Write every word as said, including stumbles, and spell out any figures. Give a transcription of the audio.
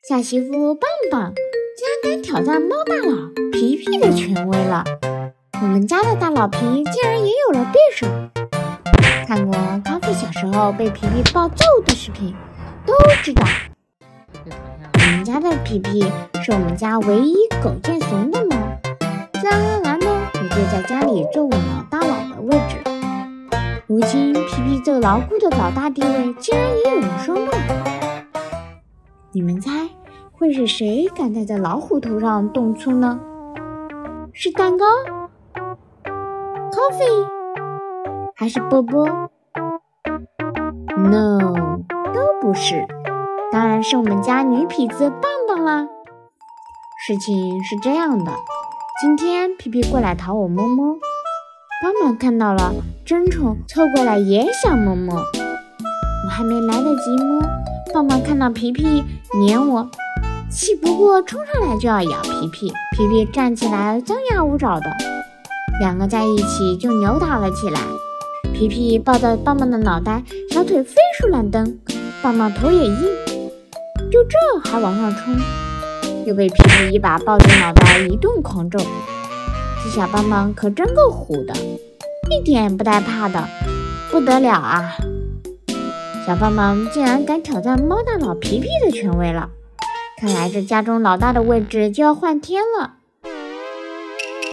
小媳妇棒棒竟然敢挑战猫大佬皮皮的权威了。我们家的大老皮竟然也有了对手。看过咖啡小时候被皮皮暴揍的视频，都知道我们家的皮皮是我们家唯一狗见怂的猫，自然而然的也就在家里坐稳了大佬的位置。如今皮皮这牢固的老大地位竟然也有了松动。你们猜会是谁敢在这老虎头上动粗呢？是蛋糕、Coffee 还是波波 ？No， 都不是，当然是我们家女痞子棒棒啦。事情是这样的，今天皮皮过来讨我摸摸，棒棒看到了，争宠凑过来也想摸摸。我还没来得及摸，棒棒看到皮皮黏我，气不过冲上来就要咬皮皮。皮皮站起来张牙舞爪的，两个在一起就扭打了起来。皮皮抱着棒棒的脑袋，小腿飞速乱蹬，棒棒头也硬，就这还往上冲，又被皮皮一把抱着脑袋一顿狂揍。这小棒棒可真够虎的，一点不带怕的，不得了啊！小棒棒竟然敢挑战猫大佬皮皮的权威了，看来这家中老大的位置就要换天了。